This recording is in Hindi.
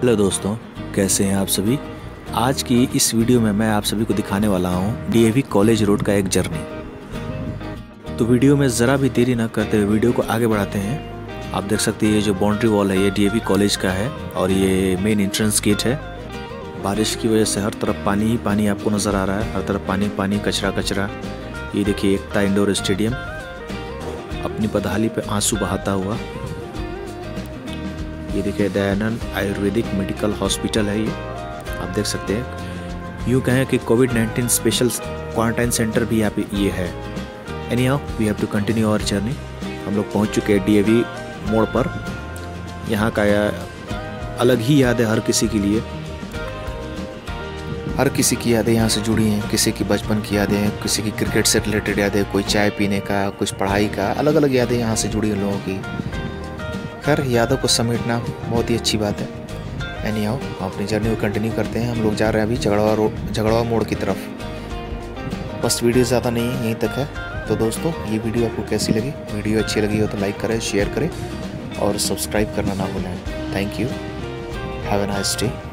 हेलो दोस्तों, कैसे हैं आप सभी। आज की इस वीडियो में मैं आप सभी को दिखाने वाला हूं डीएवी कॉलेज रोड का एक जर्नी। तो वीडियो में ज़रा भी देरी ना करते हुए वीडियो को आगे बढ़ाते हैं। आप देख सकते हैं ये जो बाउंड्री वॉल है ये डीएवी कॉलेज का है और ये मेन एंट्रेंस गेट है। बारिश की वजह से हर तरफ पानी ही पानी आपको नज़र आ रहा है, हर तरफ पानी पानी, कचरा कचरा। ये देखिए एकता इंडोर स्टेडियम अपनी बदहाली पे आंसू बहाता हुआ। ये देखिए दयानंद आयुर्वेदिक मेडिकल हॉस्पिटल है, ये आप देख सकते हैं। यूँ कहें कि कोविड-19 स्पेशल क्वारंटाइन सेंटर भी यहाँ पे ये है। Anyhow we have to continue our journey. हम लोग पहुँच चुके हैं डीएवी मोड़ पर। यहाँ का अलग ही याद है हर किसी के लिए। हर किसी की यादें यहाँ से जुड़ी हैं। किसी की बचपन की यादें, किसी की क्रिकेट से रिलेटेड यादें, कोई चाय पीने का, कुछ पढ़ाई का, अलग अलग यादें यहाँ से जुड़ी हैं लोगों की। खैर यादों को समेटना बहुत ही अच्छी बात है। एनी हाउ हम अपनी जर्नी को कंटिन्यू करते हैं। हम लोग जा रहे हैं अभी झगड़वा मोड़ की तरफ। बस वीडियो ज़्यादा नहीं है, यहीं तक है। तो दोस्तों ये वीडियो आपको कैसी लगी? वीडियो अच्छी लगी हो तो लाइक करें, शेयर करें और सब्सक्राइब करना ना भूलें। Thank you, have a nice day.